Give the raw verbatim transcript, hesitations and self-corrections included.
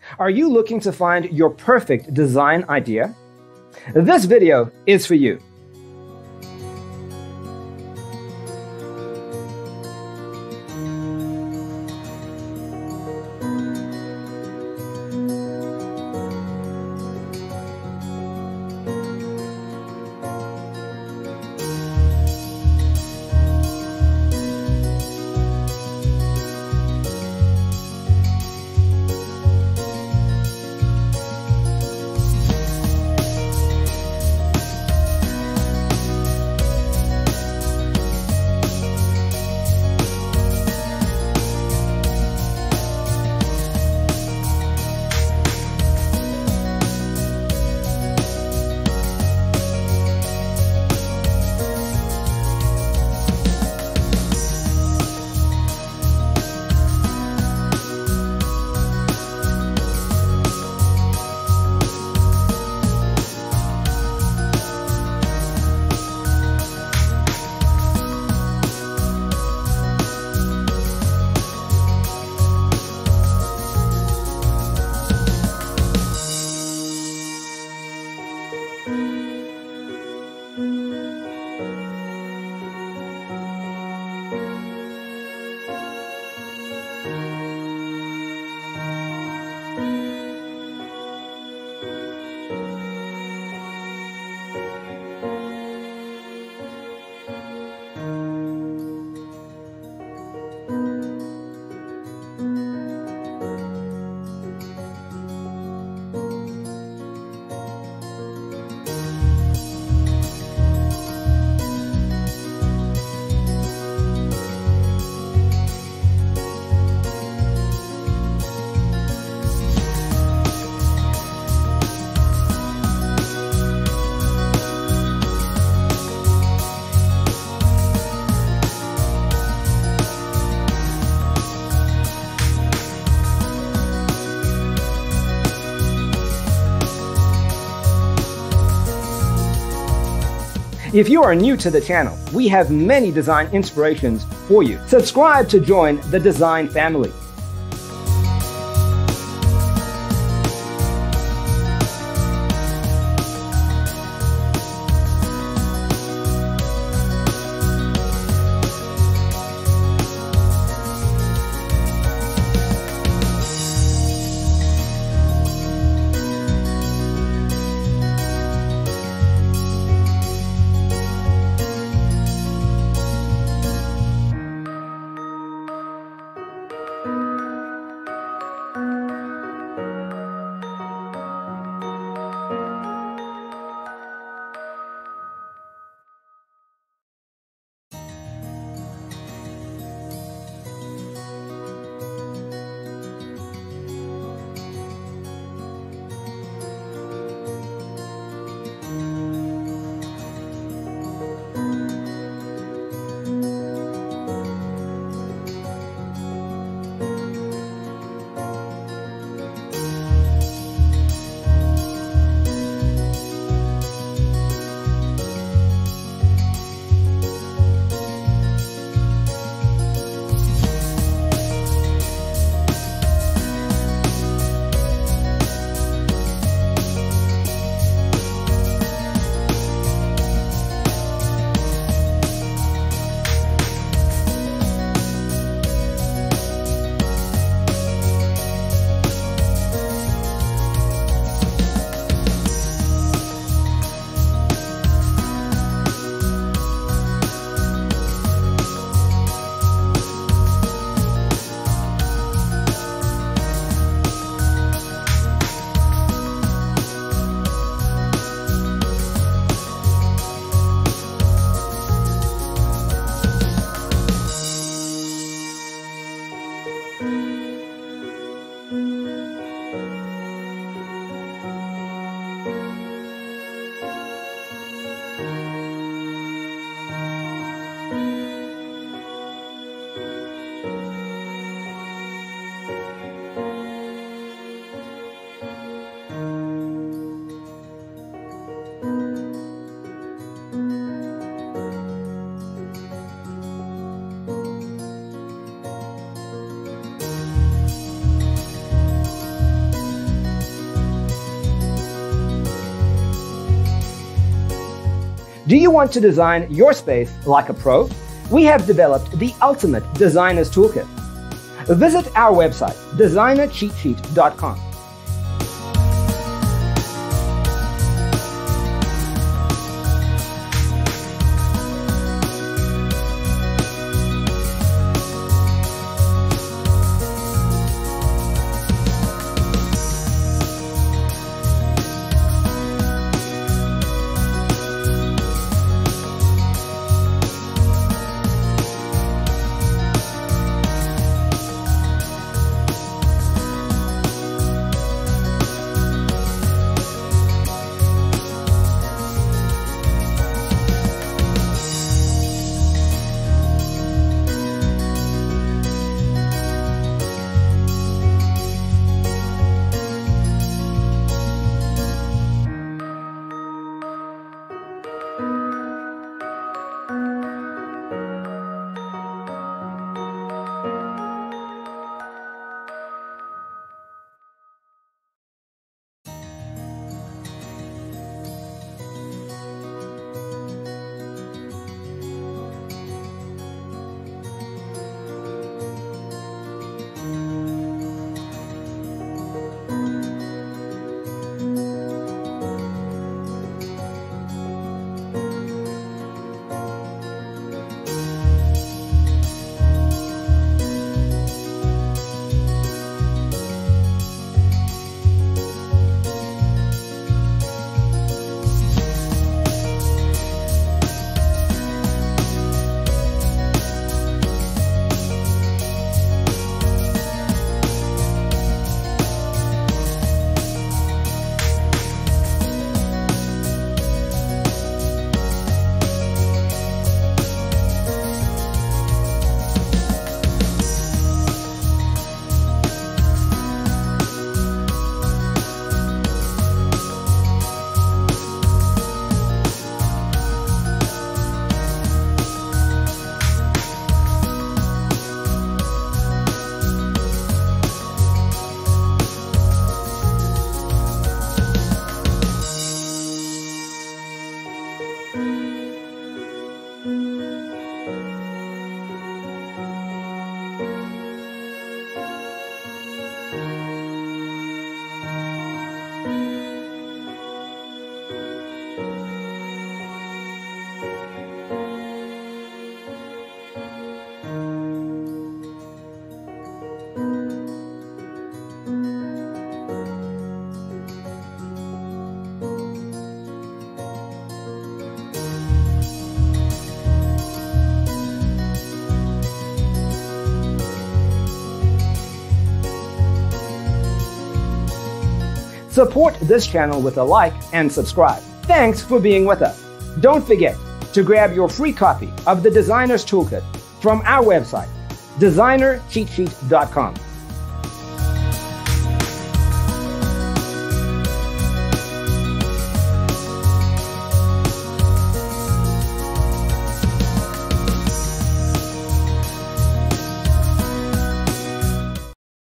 Are you looking to find your perfect design idea? This video is for you. If you are new to the channel, we have many design inspirations for you. Subscribe to join the design family. Thank you. Do you want to design your space like a pro? We have developed the ultimate designer's toolkit. Visit our website, designer cheat sheet dot com. Support this channel with a like and subscribe. Thanks for being with us. Don't forget to grab your free copy of the Designer's Toolkit from our website, designer cheat sheet dot com.